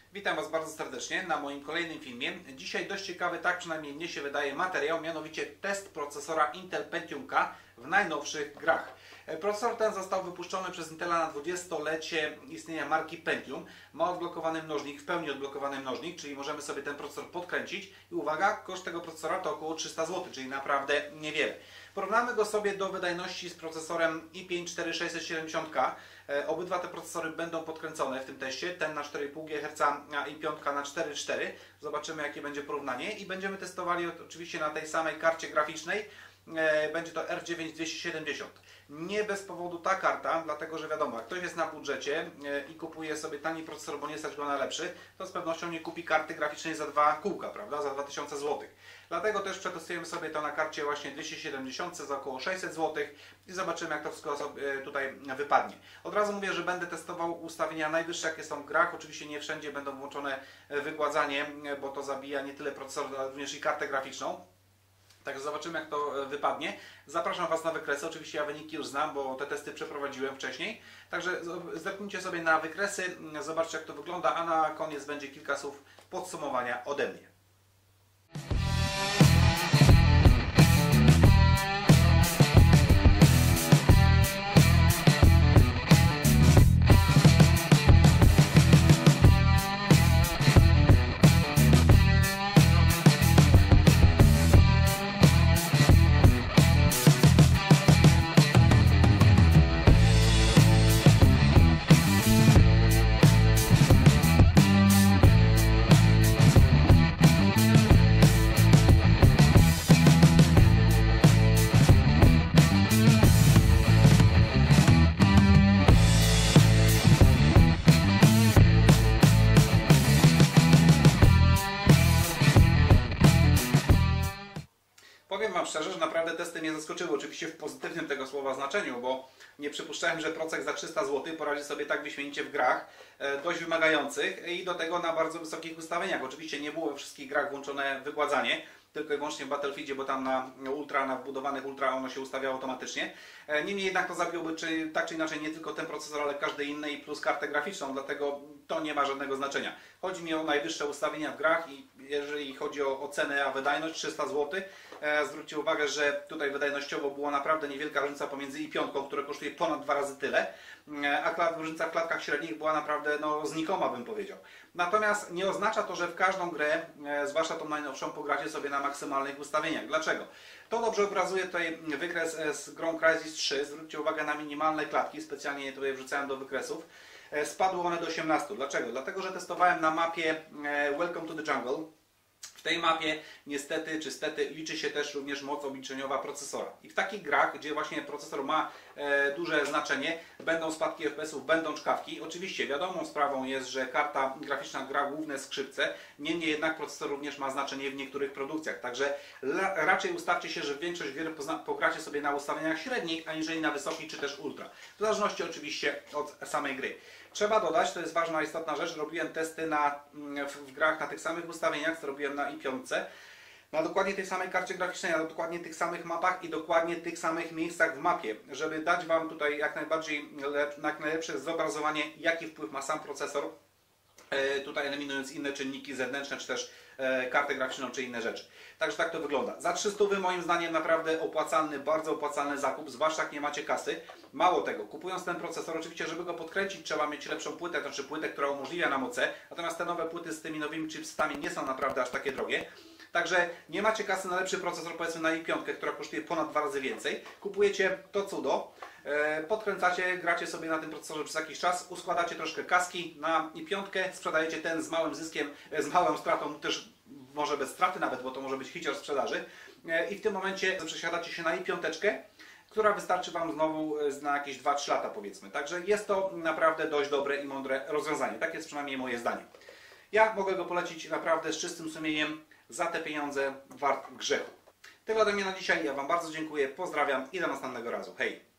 Witam Was bardzo serdecznie na moim kolejnym filmie. Dzisiaj dość ciekawy, tak przynajmniej mnie się wydaje, materiał, mianowicie test procesora Intel Pentium K w najnowszych grach. Procesor ten został wypuszczony przez Intela na 20-lecie istnienia marki Pentium. Ma odblokowany mnożnik, w pełni odblokowany mnożnik, czyli możemy sobie ten procesor podkręcić i uwaga, koszt tego procesora to około 300 zł, czyli naprawdę niewiele. Porównamy go sobie do wydajności z procesorem i5-4670K. Obydwa te procesory będą podkręcone w tym teście, ten na 4,5 GHz, a i5 na 4,4. Zobaczymy, jakie będzie porównanie i będziemy testowali oczywiście na tej samej karcie graficznej. Będzie to R9 270. Nie bez powodu ta karta, dlatego że wiadomo, jak ktoś jest na budżecie i kupuje sobie tani procesor, bo nie stać go na lepszy, to z pewnością nie kupi karty graficznej za 2 kółka, prawda, za 2000 zł. Dlatego też przetestujemy sobie to na karcie właśnie 270 za około 600 zł i zobaczymy, jak to wszystko sobie tutaj wypadnie. Od razu mówię, że będę testował ustawienia najwyższe, jakie są w grach. Oczywiście nie wszędzie będą włączone wygładzanie, bo to zabija nie tyle procesor, ale również i kartę graficzną. Także zobaczymy, jak to wypadnie. Zapraszam Was na wykresy. Oczywiście ja wyniki już znam, bo te testy przeprowadziłem wcześniej. Także zerknijcie sobie na wykresy, zobaczcie, jak to wygląda, a na koniec będzie kilka słów podsumowania ode mnie. Powiem Wam szczerze, że naprawdę testy mnie zaskoczyły, oczywiście w pozytywnym tego słowa znaczeniu, bo nie przypuszczałem, że procek za 300 zł poradzi sobie tak wyśmienicie w grach dość wymagających i do tego na bardzo wysokich ustawieniach. Oczywiście nie było we wszystkich grach włączone wygładzanie, tylko i wyłącznie w Battlefieldzie, bo tam na Ultra, na wbudowanych Ultra ono się ustawiało automatycznie. Niemniej jednak to zabiłoby tak czy inaczej nie tylko ten procesor, ale każdy inny i plus kartę graficzną, dlatego to nie ma żadnego znaczenia. Chodzi mi o najwyższe ustawienia w grach i jeżeli chodzi o cenę, a wydajność 300 zł, zwróćcie uwagę, że tutaj wydajnościowo była naprawdę niewielka różnica pomiędzy i5, która kosztuje ponad 2 razy tyle, a różnica w klatkach średnich była naprawdę znikoma, bym powiedział. Natomiast nie oznacza to, że w każdą grę, zwłaszcza tą najnowszą, pogracie sobie na maksymalnych ustawieniach. Dlaczego? To dobrze obrazuje tutaj wykres z grą Crysis 3. Zwróćcie uwagę na minimalne klatki, specjalnie je tutaj wrzucałem do wykresów. Spadły one do 18. Dlaczego? Dlatego, że testowałem na mapie Welcome to the Jungle. W tej mapie niestety czy stety liczy się też również moc obliczeniowa procesora. I w takich grach, gdzie właśnie procesor ma duże znaczenie, będą spadki FPS-ów, będą czkawki. Oczywiście wiadomą sprawą jest, że karta graficzna gra główne skrzypce, niemniej jednak procesor również ma znaczenie w niektórych produkcjach. Także raczej ustawcie się, że większość gier pogracie sobie na ustawieniach średnich, aniżeli na wysokich czy też ultra. W zależności oczywiście od samej gry. Trzeba dodać, to jest ważna, istotna rzecz, robiłem testy w grach na tych samych ustawieniach, co robiłem na i5, na dokładnie tej samej karcie graficznej, na dokładnie tych samych mapach i dokładnie tych samych miejscach w mapie, żeby dać Wam tutaj jak najlepsze zobrazowanie, jaki wpływ ma sam procesor, tutaj eliminując inne czynniki zewnętrzne, czy też kartę graficzną, czy inne rzeczy. Także tak to wygląda. Za 300 moim zdaniem naprawdę opłacalny, bardzo opłacalny zakup, zwłaszcza jak nie macie kasy. Mało tego, kupując ten procesor, oczywiście, żeby go podkręcić, trzeba mieć lepszą płytę, znaczy płytę, która umożliwia nam OC, natomiast te nowe płyty z tymi nowymi chipsami nie są naprawdę aż takie drogie. Także nie macie kasy na lepszy procesor, powiedzmy na i5, która kosztuje ponad 2 razy więcej. Kupujecie to cudo, podkręcacie, gracie sobie na tym procesorze przez jakiś czas, uskładacie troszkę kaski na i5, sprzedajecie ten z małym zyskiem, z małą stratą, też może bez straty nawet, bo to może być hicior sprzedaży i w tym momencie przesiadacie się na i5, która wystarczy Wam znowu na jakieś 2-3 lata, powiedzmy. Także jest to naprawdę dość dobre i mądre rozwiązanie. Tak jest przynajmniej moje zdanie. Ja mogę go polecić naprawdę z czystym sumieniem, za te pieniądze wart grzechu. Tyle ode mnie na dzisiaj. Ja Wam bardzo dziękuję, pozdrawiam i do następnego razu. Hej!